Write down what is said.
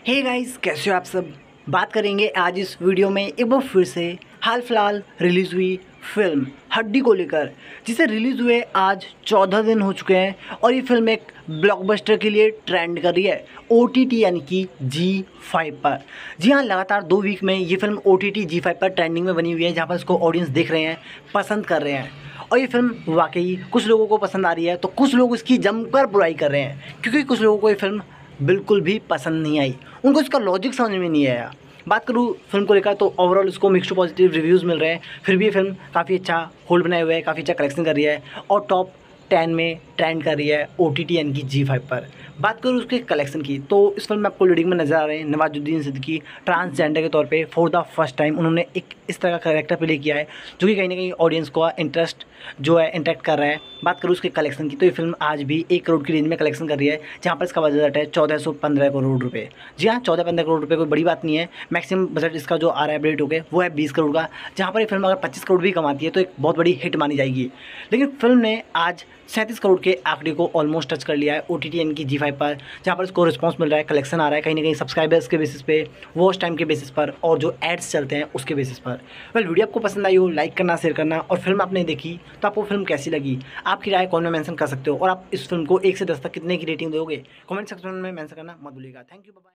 Hey guys, कैसे हो आप सब। बात करेंगे आज इस वीडियो में एक बार फिर से हाल फिलहाल रिलीज़ हुई फिल्म हड्डी को लेकर, जिसे रिलीज़ हुए आज 14 दिन हो चुके हैं और ये फिल्म एक ब्लॉकबस्टर के लिए ट्रेंड कर रही है OTT यानी कि G5 पर। जी हाँ, लगातार 2 वीक में ये फिल्म OTT G5 पर ट्रेंडिंग में बनी हुई है, जहाँ पर इसको ऑडियंस देख रहे हैं, पसंद कर रहे हैं। और ये फिल्म वाकई कुछ लोगों को पसंद आ रही है तो कुछ लोग इसकी जमकर बुराई कर रहे हैं, क्योंकि कुछ लोगों को ये फिल्म बिल्कुल भी पसंद नहीं आई, उनको इसका लॉजिक समझ में नहीं आया। बात करूँ फिल्म को लेकर तो ओवरऑल इसको मिक्स टू पॉजिटिव रिव्यूज़ मिल रहे हैं, फिर भी ये फिल्म काफ़ी अच्छा होल्ड बनाए हुए है, काफ़ी अच्छा कलेक्शन कर रही है और टॉप 10 में ट्रेंड कर रही है OTT यानी कि G5 पर। बात करूँ उसके कलेक्शन की तो इस फिल्म में आपको लीडिंग में नजर आ रहे हैं नवाजुद्दीन सिद्दीकी। ट्रांसजेंडर के तौर पे फॉर द फर्स्ट टाइम उन्होंने एक इस तरह का कैरेक्टर प्ले किया है जो कि कहीं ना कहीं ऑडियंस को इंटरेस्ट जो है इंटरेक्ट कर रहा है। बात करूँ उसके कलेक्शन की तो ये फिल्म आज भी 1 करोड़ की रेंज में कलेक्शन कर रही है, जहाँ पर इसका बजट है 1415 करोड़ रुपये। जी हाँ, 14-15 करोड़ रुपये कोई बड़ी बात नहीं है। मैक्सिमम बजट इसका जो आ रहा है अपडेट हो गया वो है 20 करोड़ का, जहाँ पर ये फिल्म अगर 25 करोड़ भी कमाती है तो एक बहुत बड़ी हिट मानी जाएगी। लेकिन फिल्म ने आज 37 करोड़ के आंकड़े को ऑलमोस्ट टच कर लिया है OTT यानी कि G5 पर, जहाँ पर इसको रिस्पांस मिल रहा है, कलेक्शन आ रहा है कहीं ना कहीं सब्सक्राइबर्स के बेसिस पे, वॉच टाइम के बेसिस पर और जो एड्स चलते हैं उसके बेसिस पर। वीडियो आपको पसंद आई हो लाइक करना, शेयर करना, और फिल्म आपने देखी तो आपको फिल्म कैसी लगी आपकी राय कॉमेंट में मेंशन कर सकते हो। और आप इस फिल्म को 1 से 10 तक कितने की रेटिंग दोगे कमेंट सेक्शन में मेंशन करना मत भूलिएगा। Thank you, bye.